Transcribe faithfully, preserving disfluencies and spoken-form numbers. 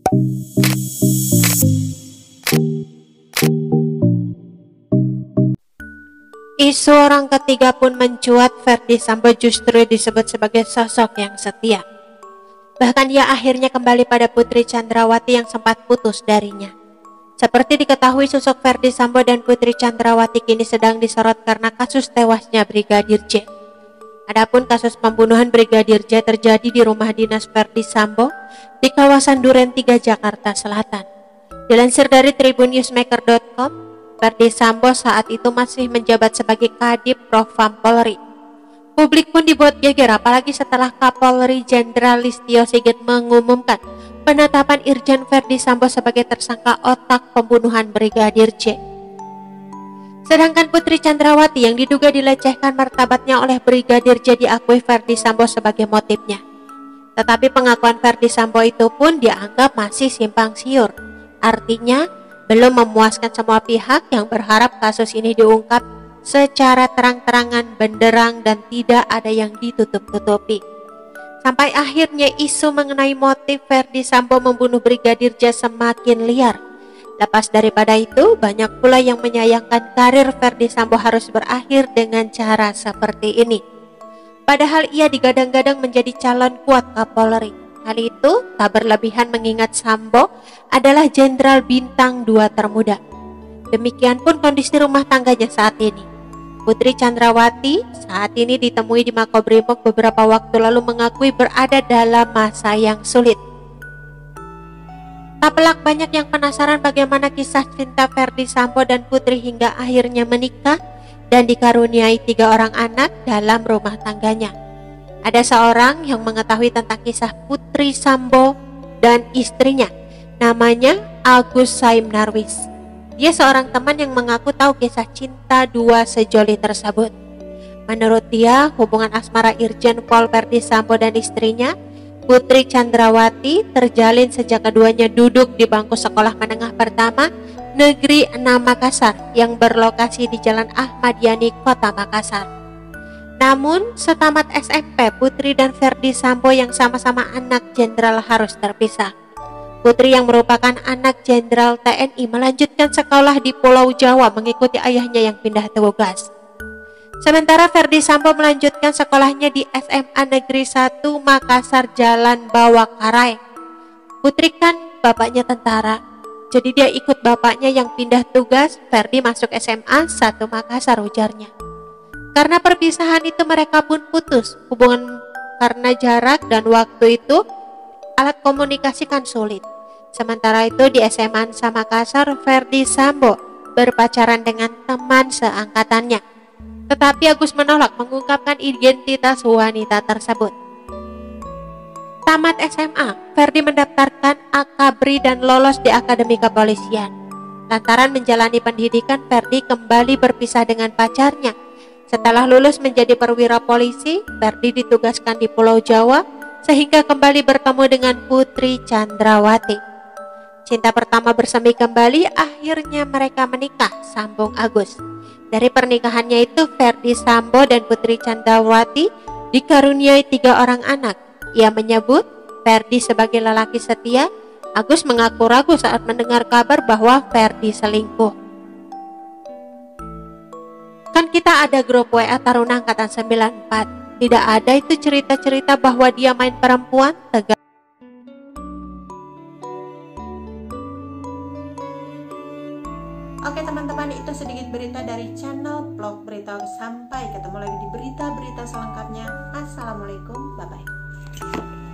Isu orang ketiga pun mencuat. Ferdy Sambo justru disebut sebagai sosok yang setia. Bahkan ia akhirnya kembali pada Putri Chandrawati yang sempat putus darinya. Seperti diketahui, sosok Ferdy Sambo dan Putri Chandrawati kini sedang disorot karena kasus tewasnya Brigadir J. Adapun kasus pembunuhan Brigadir J terjadi di rumah dinas Ferdy Sambo di kawasan Duren tiga, Jakarta Selatan. Dilansir dari tribun newsmaker dot com, Ferdy Sambo saat itu masih menjabat sebagai Kadif Propam Polri. Publik pun dibuat geger apalagi setelah Kapolri Jenderal Listio Sigit mengumumkan penetapan Irjen Ferdy Sambo sebagai tersangka otak pembunuhan Brigadir J. Sedangkan Putri Chandrawati yang diduga dilecehkan martabatnya oleh Brigadir J diakui Ferdy Sambo sebagai motifnya. Tetapi pengakuan Ferdy Sambo itu pun dianggap masih simpang siur. Artinya belum memuaskan semua pihak yang berharap kasus ini diungkap secara terang-terangan, benderang, dan tidak ada yang ditutup-tutupi. Sampai akhirnya isu mengenai motif Ferdy Sambo membunuh Brigadir J semakin liar. Lepas daripada itu, banyak pula yang menyayangkan karir Ferdy Sambo harus berakhir dengan cara seperti ini. Padahal ia digadang-gadang menjadi calon kuat Kapolri. Hal itu tak berlebihan mengingat Sambo adalah jenderal bintang dua termuda. Demikian pun kondisi rumah tangganya saat ini. Putri Chandrawati saat ini ditemui di Makobrimob beberapa waktu lalu mengakui berada dalam masa yang sulit. Tak pelak banyak yang penasaran bagaimana kisah cinta Ferdy Sambo dan Putri hingga akhirnya menikah dan dikaruniai tiga orang anak dalam rumah tangganya. Ada seorang yang mengetahui tentang kisah Putri Sambo dan istrinya, namanya Agus Saim Narwis. Dia seorang teman yang mengaku tahu kisah cinta dua sejoli tersebut. Menurut dia, hubungan asmara Irjen Pol Ferdy Sambo dan istrinya, Putri Chandrawati, terjalin sejak keduanya duduk di bangku sekolah menengah pertama Negeri enam Makassar yang berlokasi di Jalan Ahmad Yani, Kota Makassar. Namun, setamat S M P, Putri dan Ferdy Sambo yang sama-sama anak jenderal harus terpisah. Putri yang merupakan anak jenderal T N I melanjutkan sekolah di Pulau Jawa mengikuti ayahnya yang pindah tugas. Sementara Ferdy Sambo melanjutkan sekolahnya di S M A Negeri satu Makassar Jalan Bawakarai. Putri kan bapaknya tentara, jadi dia ikut bapaknya yang pindah tugas. Ferdy masuk S M A satu Makassar, ujarnya. Karena perpisahan itu mereka pun putus hubungan karena jarak dan waktu itu alat komunikasi kan sulit. Sementara itu di S M A Makassar, Ferdy Sambo berpacaran dengan teman seangkatannya. Tetapi Agus menolak mengungkapkan identitas wanita tersebut. Tamat S M A, Ferdy mendaftarkan Akabri dan lolos di Akademi Kepolisian. Lantaran menjalani pendidikan, Ferdy kembali berpisah dengan pacarnya. Setelah lulus menjadi perwira polisi, Ferdy ditugaskan di Pulau Jawa sehingga kembali bertemu dengan Putri Chandrawati. Cinta pertama bersemi kembali, akhirnya mereka menikah, sambung Agus. Dari pernikahannya itu, Ferdy Sambo dan Putri Chandrawati dikaruniai tiga orang anak. Ia menyebut Ferdy sebagai lelaki setia. Agus mengaku ragu saat mendengar kabar bahwa Ferdy selingkuh. Kan kita ada grup W A Taruna Angkatan sembilan puluh empat. Tidak ada itu cerita-cerita bahwa dia main perempuan, tegas. Oke teman-teman, itu sedikit berita dari channel Vlog Berita. Sampai ketemu lagi di berita-berita selengkapnya. Assalamualaikum, bye-bye.